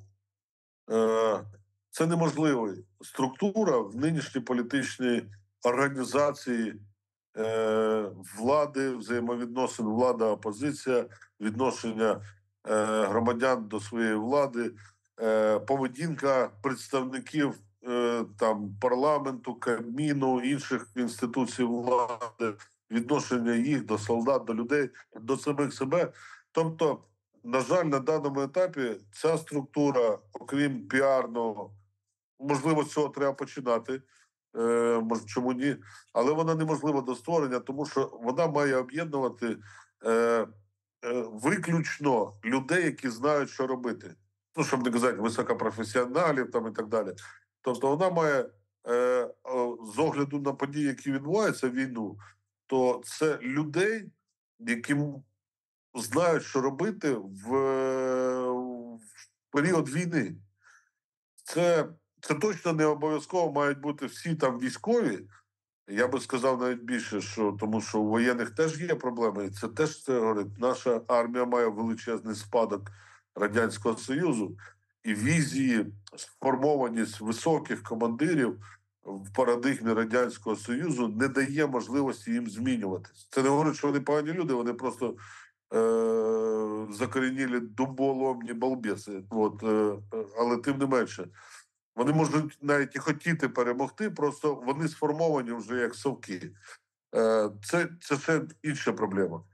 S1: це неможлива структура в нинішній політичній організації влади, взаємовідносин влада-опозиція, відношення громадян до своєї влади, поведінка представників там парламенту, Кабміну, інших інституцій влади, відношення їх до солдат, до людей, до самих себе. Тобто, на жаль, на даному етапі ця структура, окрім піарного, можливо, з цього треба починати, може, чому ні, але вона неможлива до створення, тому що вона має об'єднувати виключно людей, які знають, що робити. Ну, щоб не казати, високопрофесіоналів там і так далі. Тобто вона має, з огляду на події, які відбуваються в війну, то це людей, які знають, що робити в період війни. Це точно не обов'язково мають бути всі там військові. Я би сказав навіть більше, що тому що у воєнних теж є проблеми. І це теж це говорить. Наша армія має величезний спадок Радянського Союзу, і візії, сформованість високих командирів в парадигмі Радянського Союзу не дає можливості їм змінюватись. Це не говорить, що вони погані люди, вони просто закорінілі дуболомні балбеси. Але тим не менше. Вони можуть навіть і хотіти перемогти, просто вони сформовані вже як совки. Це ще інша проблема.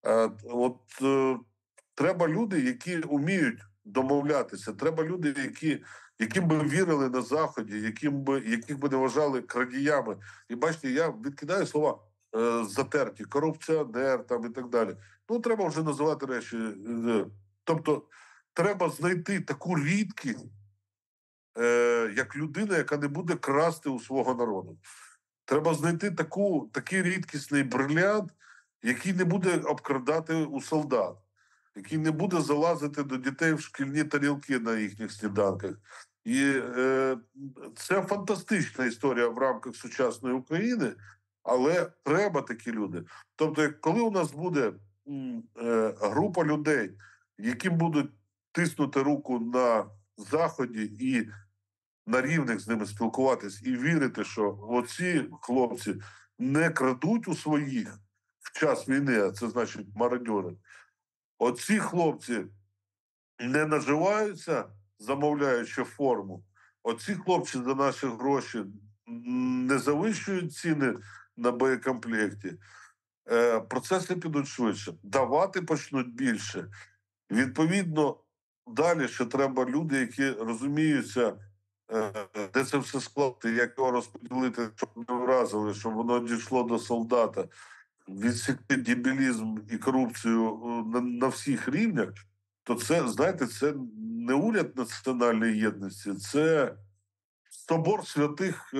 S1: Треба люди, які вміють домовлятися. Треба люди, яким би вірили на Заході, яких би не вважали крадіями. І бачите, я відкидаю слова затерті, корупціонер там і так далі. Ну, треба вже називати речі. Тобто, треба знайти таку рідкість, як людина, яка не буде красти у свого народу. Треба знайти такий рідкісний брилянт, який не буде обкрадати у солдат, який не буде залазити до дітей в шкільні тарілки на їхніх сніданках. І це фантастична історія в рамках сучасної України, але треба такі люди. Тобто, коли у нас буде група людей, які будуть тиснути руку на Заході і на рівних з ними спілкуватись і вірити, що оці хлопці не крадуть у своїх в час війни, а це значить мародьори. Оці хлопці не наживаються, замовляючи форму. Оці хлопці за наші гроші не завищують ціни на боєкомплекті. Процеси підуть швидше. Давати почнуть більше. Відповідно, далі ще треба люди, які розуміються де це все скласти, як його розподілити, щоб не вразили, щоб воно дійшло до солдата, відсікти дебілізм і корупцію на всіх рівнях, то це, знаєте, це не уряд національної єдності, це собор святих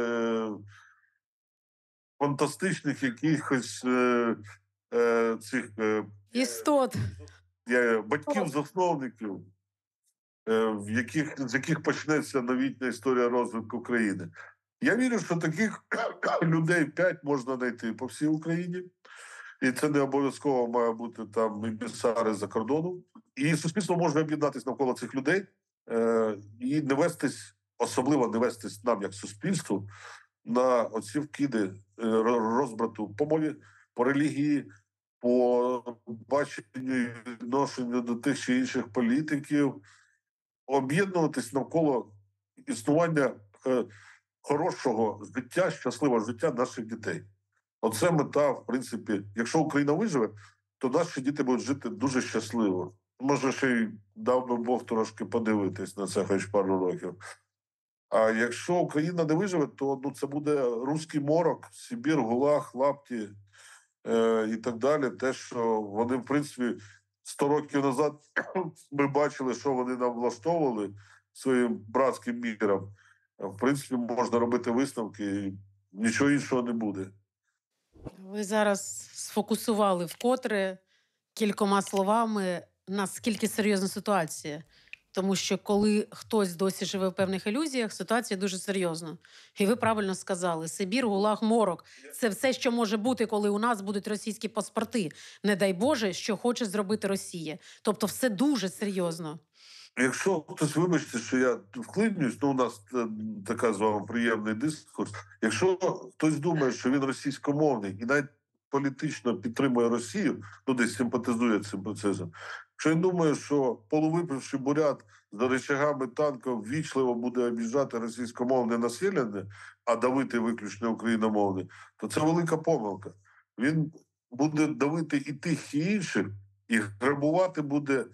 S1: фантастичних якихось цих
S2: Істот.
S1: батьків-засновників, з яких почнеться новітня історія розвитку країни. Я вірю, що таких людей 5 можна знайти по всій Україні. І це не обов'язково має бути там емісари за кордоном. І суспільство може об'єднатися навколо цих людей і не вестись, особливо не вестись нам, як суспільству, на оці вкиди розбрату по мові, по релігії, по баченню і відношенню до тих чи інших політиків, об'єднуватись навколо існування хорошого життя, щасливого життя наших дітей. Оце мета, в принципі, якщо Україна виживе, то наші діти будуть жити дуже щасливо. Може, ще й дав би Бог трошки подивитись на це хоч пару років. А якщо Україна не виживе, то це буде руський морок, Сибір, ГУЛАГ, лапті і так далі. Те, що вони, в принципі, 100 років назад ми бачили, що вони нам влаштовували своїм братським міром. В принципі, можна робити висновки, і нічого іншого не буде.
S2: Ви зараз сфокусували вкотре кількома словами, наскільки серйозна ситуація. Тому що коли хтось досі живе в певних ілюзіях, ситуація дуже серйозна. І ви правильно сказали: Сибір, ГУЛАГ, морок – це все, що може бути, коли у нас будуть російські паспорти. Не дай Боже, що хоче зробити Росія. Тобто все дуже серйозно.
S1: Якщо хтось, вибачте, що я вклинюсь, у нас така з вами приємний дискурс. Якщо хтось думає, що він російськомовний і навіть політично підтримує Росію, десь симпатизує цим процесом, якщо він думає, що полувипивши бурят за речагами танків ввічливо буде обіжати російськомовне населення, а давити виключно україномовне, то це велика помилка. Він буде давити і тих, і інших, і грабувати буде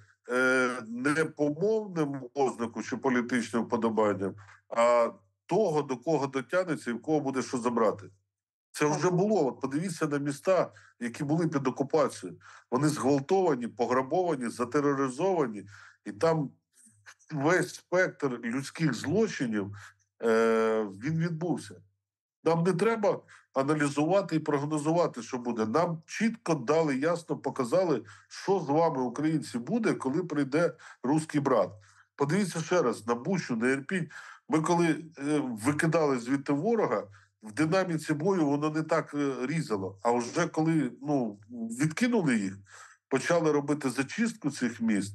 S1: не по мовному ознаку чи політичним вподобанням, а того, до кого дотягнеться і в кого буде що забрати. Це вже було. От подивіться на міста, які були під окупацією. Вони зґвалтовані, пограбовані, затероризовані, і там весь спектр людських злочинів він відбувся. Нам не треба аналізувати і прогнозувати, що буде. Нам чітко дали, ясно показали, що з вами, українці, буде, коли прийде руський брат. Подивіться ще раз на Бучу, на Ірпінь. Ми коли викидали звідти ворога, в динаміці бою воно не так різало. А вже коли відкинули їх, почали робити зачистку цих міст,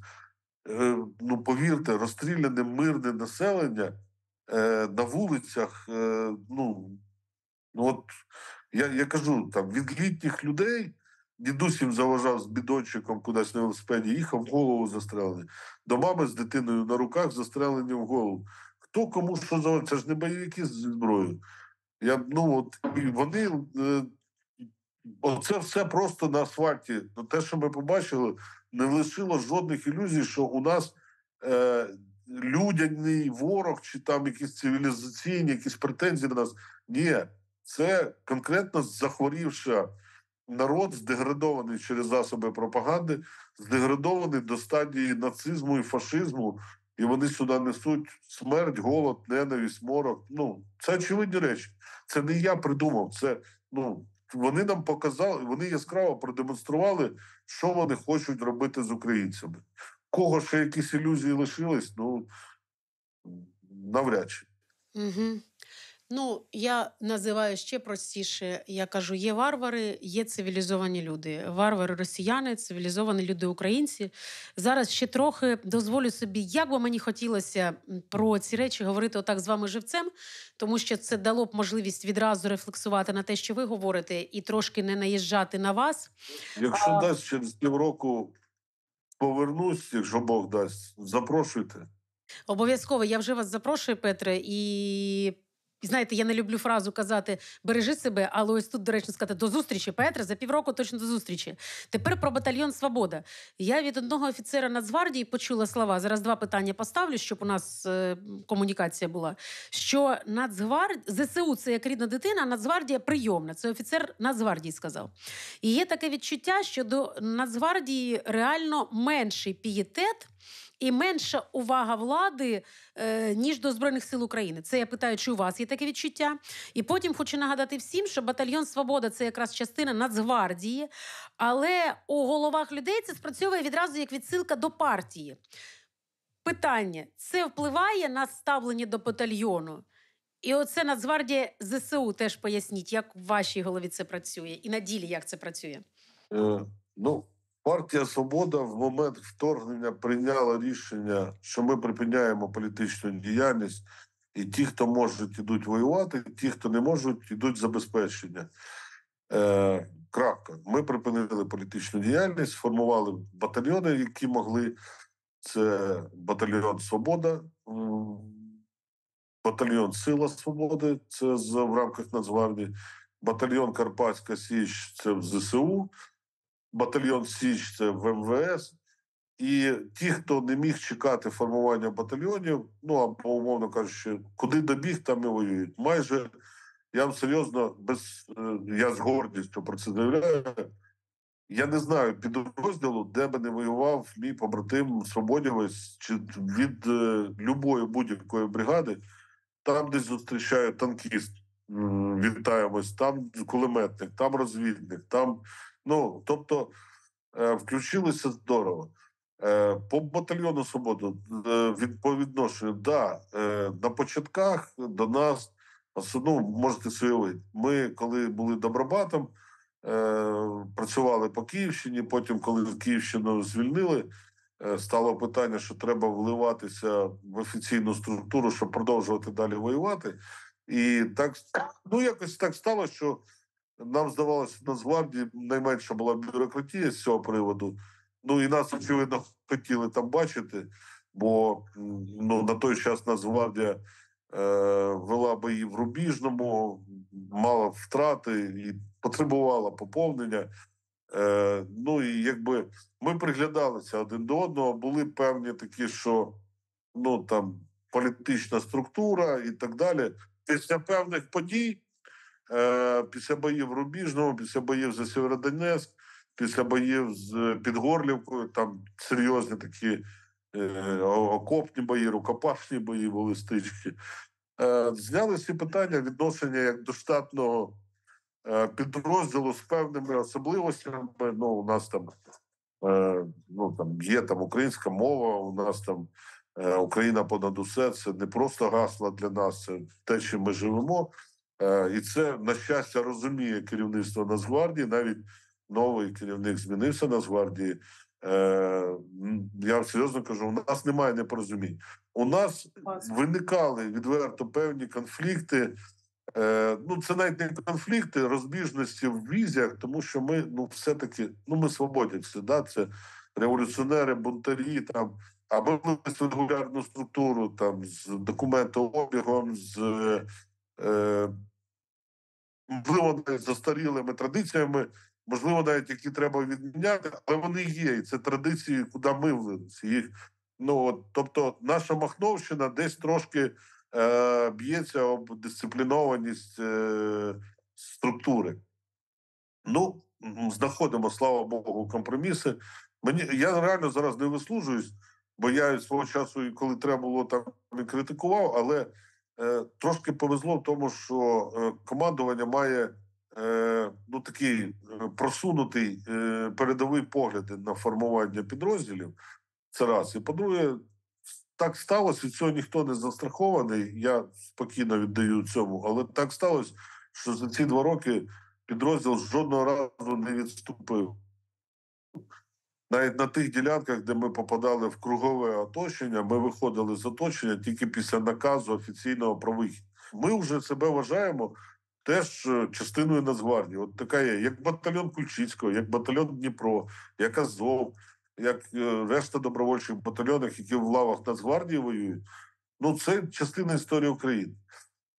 S1: повірте, розстріляне мирне населення на вулицях, от я кажу, там від літніх людей дідусь їм заважав з бідончиком кудись на велосипеді, їхав, в голову застрелений. До мами з дитиною на руках застрелені в голову. Хто кому що заважав? Це ж не бойовики з зброєю. І вони оце все просто на асфальті. Те, що ми побачили, не лишило жодних ілюзій, що у нас людяний ворог чи там якісь цивілізаційні, якісь претензії на нас. Ні. Це конкретно захворівши народ, здеградований через засоби пропаганди, здеградований до стадії нацизму і фашизму, і вони сюди несуть смерть, голод, ненависть, морок. Це очевидні речі. Це не я придумав. Це вони нам показали, вони яскраво продемонстрували, що вони хочуть робити з українцями. Кого ще якісь ілюзії лишились, навряд чи.
S2: Угу. Я називаю ще простіше. Я кажу, є варвари, є цивілізовані люди. Варвари росіяни, цивілізовані люди українці. Зараз ще трохи дозволю собі, як би мені хотілося про ці речі говорити отак з вами живцем, тому що це дало б можливість відразу рефлексувати на те, що ви говорите, і трошки не наїжджати на вас.
S1: Якщо дасть через півроку повернусь, якщо Бог дасть, запрошуйте.
S2: Обов'язково. Я вже вас запрошую, Петре, і І знаєте, я не люблю фразу казати «бережи себе», але ось тут доречно сказати «до зустрічі, Петре, за півроку точно до зустрічі». Тепер про батальйон «Свобода». Я від одного офіцера Нацгвардії почула слова, зараз два питання поставлю, щоб у нас комунікація була, що ЗСУ – це як рідна дитина, а Нацгвардія – прийомна. Це офіцер Нацгвардії сказав. І є таке відчуття, що до Нацгвардії реально менший пієтет і менша увага влади, ніж до Збройних сил України. Це я питаю, чи у вас є таке відчуття? І потім хочу нагадати всім, що батальйон «Свобода» – це якраз частина Нацгвардії, але у головах людей це спрацьовує відразу як відсилка до партії. Питання. Це впливає на ставлення до батальйону? І оце Нацгвардія ЗСУ теж поясніть, як в вашій голові це працює і на ділі як це працює.
S1: Ну, партія «Свобода» в момент вторгнення прийняла рішення, що ми припиняємо політичну діяльність, і ті, хто можуть, ідуть воювати, ті, хто не можуть, ідуть забезпечення. Крапка. Ми припинили політичну діяльність, сформували батальйони, які могли. Це батальйон «Свобода», батальйон «Сила свободи», це в рамках Нацгвардії, батальйон «Карпатська Січ» – це в ЗСУ, батальйон «Січ» – це в МВС. І ті, хто не міг чекати формування батальйонів, ну, або, умовно кажучи, куди добіг, там і воюють. Майже, я вам серйозно, я з гордістю про це заявляю, я не знаю підрозділу, де би не воював мій побратим свободівець чи від любої будь-якої бригади. Там десь зустрічає танкіст, вітаємось, там кулеметник, там розвідник, там, ну, тобто, включилися здорово. По батальйону «Свобода» по відношенню, да, на початках до нас, ну, можете собі уявити, ми, коли були добробатом, працювали по Київщині, потім, коли Київщину звільнили, стало питання, що треба вливатися в офіційну структуру, щоб продовжувати далі воювати. І так, ну, якось так стало, що нам здавалося, в Нацгвардії найменша була бюрократія з цього приводу. Ну, і нас, очевидно, хотіли там бачити, бо, ну, на той час Нацгвардія вела бої в Рубіжному, мала втрати і потребувала поповнення. Ну, і якби ми приглядалися один до одного, були певні такі, що, ну, там, політична структура і так далі. Після певних подій, після боїв в Рубіжному, після боїв за Сєвєродонецьк, після боїв з Підгорлівкою, там серйозні такі окопні бої, рукопашні бої були, стички. Зняли всі питання відношення як до штатного підрозділу з певними особливостями. Ну, у нас там, ну, там є там українська мова, у нас там Україна понад усе. Це не просто гасло для нас, це те, чим ми живемо. І це, на щастя, розуміє керівництво Нацгвардії. Навіть новий керівник змінився Нацгвардії. Я вам серйозно кажу, у нас немає непорозумінь. У нас виникали відверто певні конфлікти. Ну, це навіть не конфлікти, розбіжності в візіях, тому що ми, ну, все-таки, ну, ми свободівці, да? Це революціонери, бунтарі, там, а ми регулярну структуру, там, з документообігом, з, можливо, навіть застарілими традиціями, можливо, навіть які треба відміняти, але вони є, і це традиції, куди ми влилися. Їх, ну, от, тобто, наша Махновщина десь трошки б'ється об дисциплінованість структури. Ну, знаходимо, слава Богу, компроміси. Я реально зараз не вислужуюсь, бо я свого часу, коли треба було, там і критикував, але трошки повезло в тому, що командування має ну, такий просунутий передовий погляд на формування підрозділів. Це раз. І по-друге, так сталося, від цього ніхто не застрахований, я спокійно віддаю цьому, але так сталося, що за ці 2 роки підрозділ жодного разу не відступив. Навіть на тих ділянках, де ми попадали в кругове оточення, ми виходили з оточення тільки після наказу офіційного про вихід. Ми вже себе вважаємо теж частиною Нацгвардії. От така є, як батальйон Кульчицького, як батальйон Дніпро, як Азов, як решта добровольчих батальйонів, які в лавах Нацгвардії воюють. Ну, це частина історії України.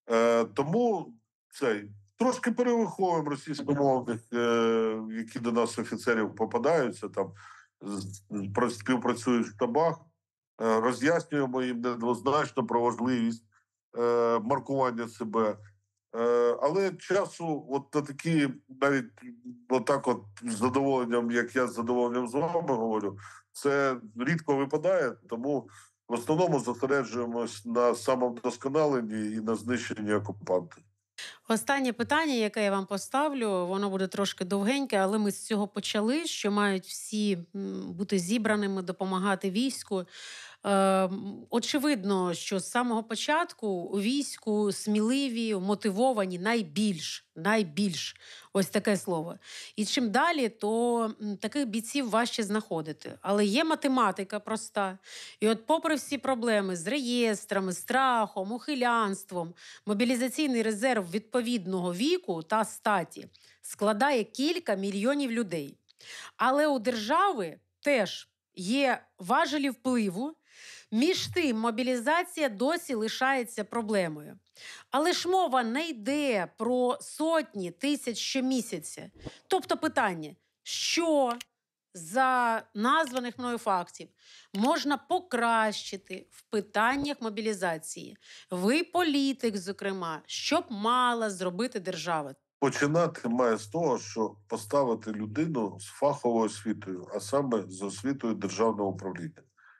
S1: Тому трошки перевиховуємо російськомовних, які до нас офіцерів попадаються, там співпрацюють в штабах, роз'яснюємо їм недвозначно про важливість маркування себе. Але часу, от на такі, навіть отак, от з задоволенням, як я з задоволенням з вами говорю, це рідко випадає, тому в основному зосереджуємось на самовдосконаленні і на знищенні окупанта.
S2: Останнє питання, яке я вам поставлю, воно буде трошки довгеньке, але ми з цього почали, що мають всі бути зібраними, допомагати війську. Очевидно, що з самого початку у війську сміливі, мотивовані найбільш, ось таке слово. І чим далі, то таких бійців важче знаходити. Але є математика проста. І от попри всі проблеми з реєстрами, страхом, ухилянством, мобілізаційний резерв відповідного віку та статі складає кілька мільйонів людей. Але у держави теж є важелі впливу. Між тим, мобілізація досі лишається проблемою. Але ж мова не йде про сотні тисяч щомісяця. Тобто питання, що за названих мною фактів можна покращити в питаннях мобілізації? Ви політик, зокрема, що б мала зробити держава?
S1: Починати має з того, що поставити людину з фаховою освітою, а саме з освітою державного управління.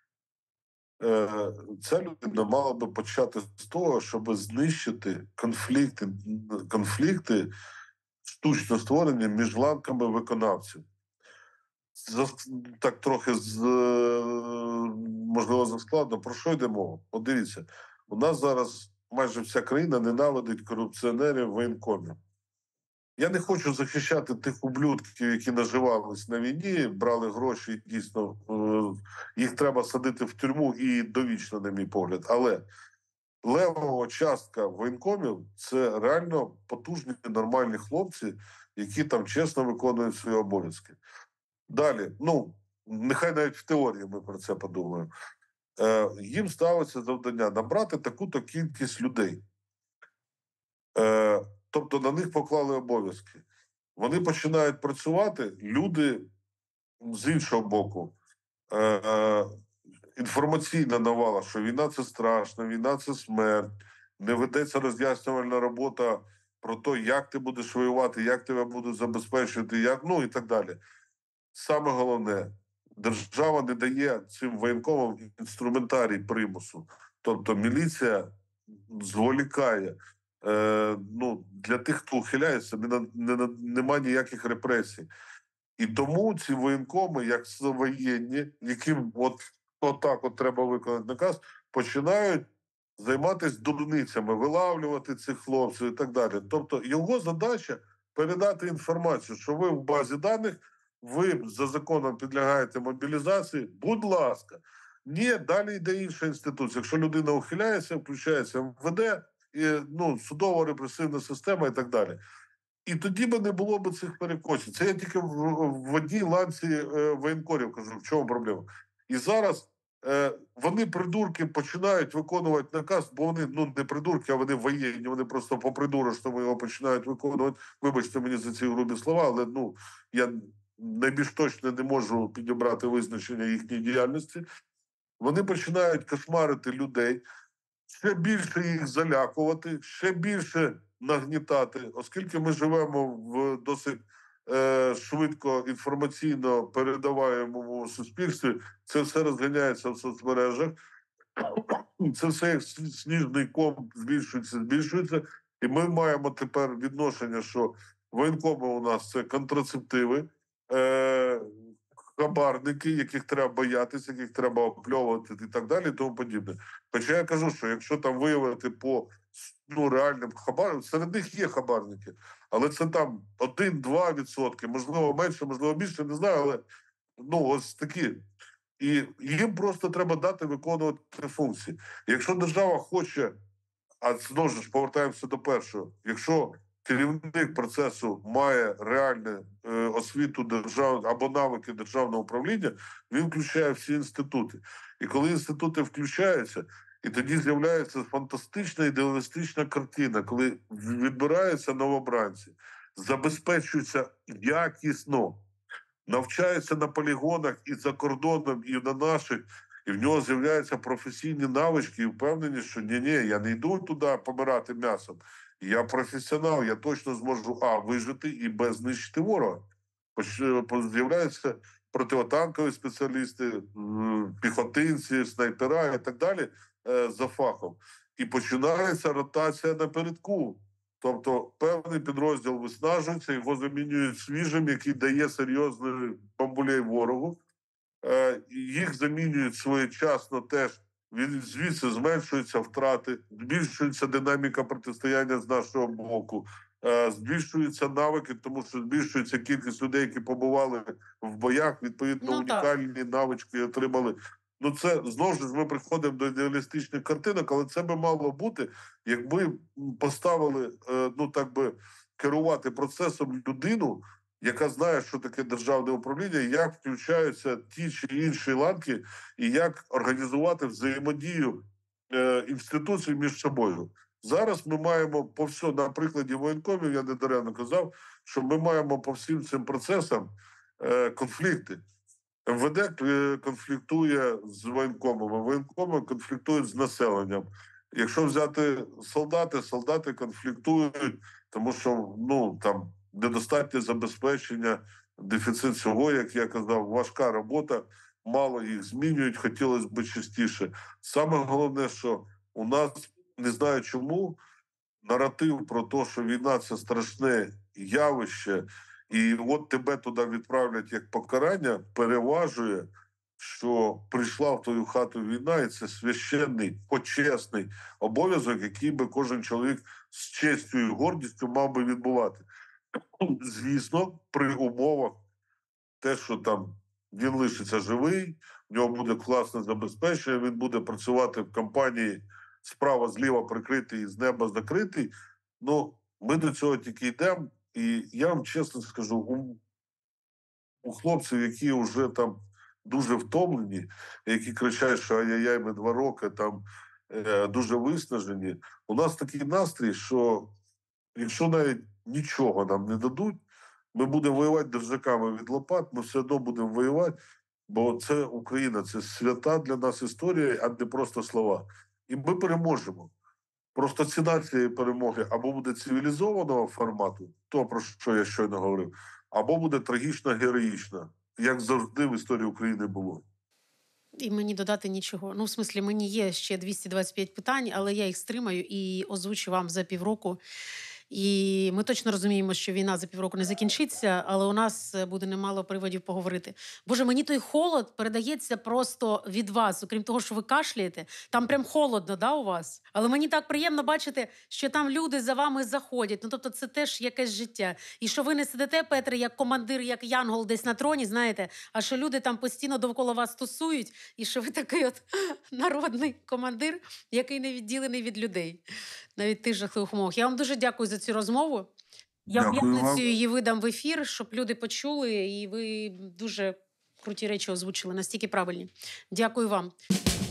S1: Ця людина мала би почати з того, щоб знищити конфлікти штучно створені між ланками виконавців. Так трохи можливо заскладно. Про що йде мова? Подивіться, у нас зараз майже вся країна ненавидить корупціонерів воєнкомів. Я не хочу захищати тих ублюдків, які наживались на війні, брали гроші, і дійсно їх треба садити в тюрму і довічно, на мій погляд. Але левова частка воєнкомів – це реально потужні, нормальні хлопці, які там чесно виконують свої обов'язки. Далі, нехай навіть в теорії ми про це подумаємо. Їм ставиться завдання набрати таку-то кількість людей. Тобто на них поклали обов'язки. Вони починають працювати, люди з іншого боку. Інформаційна навала, що війна – це страшно, війна – це смерть, не ведеться роз'яснювальна робота про те, як ти будеш воювати, як тебе будуть забезпечувати, і так далі. Саме головне, держава не дає цим воєнкомам інструментарій примусу. Тобто міліція зволікає. Для тих, хто ухиляється, немає ніяких репресій. І тому ці воєнкоми, як воєнні, яким отак треба виконати наказ, починають займатися дурницями, вилавлювати цих хлопців і так далі. Тобто його задача передати інформацію, що ви в базі даних, ви за законом підлягаєте мобілізації, будь ласка. Ні, далі йде інша інституція. Якщо людина ухиляється, включається МВД, судово-репресивна система і так далі. І тоді би не було б цих перекосів. Це я тільки в одній ланці воєнкорів кажу, в чому проблема. І зараз вони, придурки, починають виконувати наказ, бо вони, не придурки, а вони воєнні, вони просто по-придурочному його починають виконувати. Вибачте мені за ці грубі слова, але, я найбільш точно не можу підібрати визначення їхньої діяльності. Вони починають кошмарити людей, ще більше їх залякувати, ще більше нагнітати, оскільки ми живемо в досить швидко інформаційно передаваємому суспільстві, це все розганяється в соцмережах, це все як сніжний ком збільшується, і ми маємо тепер відношення, що воєнкоми у нас це контрацептиви, хабарники, яких треба боятися, яких треба опльовувати і так далі, і тому подібне. Хоча я кажу, що якщо там виявити по реальним хабарам, серед них є хабарники, але це там 1-2%, можливо менше, можливо більше, не знаю, але ось такі. І їм просто треба дати виконувати функції. Якщо держава хоче, а знову ж повертаємося до першого, якщо керівник процесу має реальну освіту або навики державного управління, він включає всі інститути. І коли інститути включаються, І тоді з'являється фантастична ідеалістична картина, коли відбираються новобранці, забезпечуються якісно, навчаються на полігонах і за кордоном, і на наших, і в нього з'являються професійні навички і впевненість, що ні, я не йду туди помирати м'ясом. Я професіонал, я точно зможу вижити і знищити ворога. З'являються противотанкові спеціалісти, піхотинці, снайпера і так далі за фахом. І починається ротація напередку. Тобто певний підрозділ виснажується, його замінюють свіжим, який дає серйозний бамбулей ворогу. Їх замінюють своєчасно теж, звідси зменшуються втрати, збільшується динаміка протистояння з нашого боку, збільшуються навики, тому що збільшується кількість людей, які побували в боях, відповідно,
S2: Ну так.
S1: унікальні навички отримали. Це, знову ж, ми приходимо до ідеалістичних картинок, але це би мало бути, якби поставили, керувати процесом людину, яка знає, що таке державне управління, як включаються ті чи інші ланки, і як організувати взаємодію інституцій між собою. Зараз ми маємо на прикладі воєнкомів, я недаремно казав, що ми маємо по всім цим процесам конфлікти. МВД конфліктує з воєнкомами, воєнкоми конфліктують з населенням. Якщо взяти солдати конфліктують, тому що там недостатнє забезпечення, дефіцит всього, як я казав, важка робота, мало їх змінюють, хотілося б частіше. Саме головне, що у нас, не знаю чому, наратив про те, що війна – це страшне явище, і от тебе туди відправлять як покарання, переважує, що прийшла в твою хату війна, і це священний, почесний обов'язок, який би кожен чоловік з честю і гордістю мав би відбувати. Звісно, при умовах те, що там він лишиться живий, в нього буде класне забезпечення, він буде працювати в компанії справа, зліва прикритий і з неба закритий. Ми до цього тільки йдемо. І я вам чесно скажу, у хлопців, які вже там дуже втомлені, які кричать, що ай-яй-яй, ми 2 роки там дуже виснажені, у нас такий настрій, що якщо навіть нічого нам не дадуть, ми будемо воювати держаками від лопат, ми все одно будемо воювати, бо це Україна, це свята для нас історія, а не просто слова. І ми переможемо. Просто ціна цієї перемоги або буде цивілізованого формату, то, про що я щойно говорив, або буде трагічно-героїчна, як завжди в історії України було.
S2: І мені додати нічого. В смислі, мені є ще 225 питань, але я їх стримаю і озвучу вам за півроку. І ми точно розуміємо, що війна за півроку не закінчиться, але у нас буде немало приводів поговорити. Боже, мені той холод передається просто від вас. Окрім того, що ви кашляєте, там прям холодно, да, у вас? Але мені так приємно бачити, що там люди за вами заходять. Тобто це теж якесь життя. І що ви не сидите, Петре, як командир, як янгол десь на троні, знаєте, а що люди там постійно довкола вас тусують, і що ви такий от народний командир, який не відділений від людей. Навіть тих жахливих умовах. Я вам дуже дякую за цю розмову. Я в
S1: Дякую
S2: п'ятницю
S1: вам.
S2: її видам в ефір, щоб люди почули, і ви дуже круті речі озвучили, настільки правильні. Дякую вам.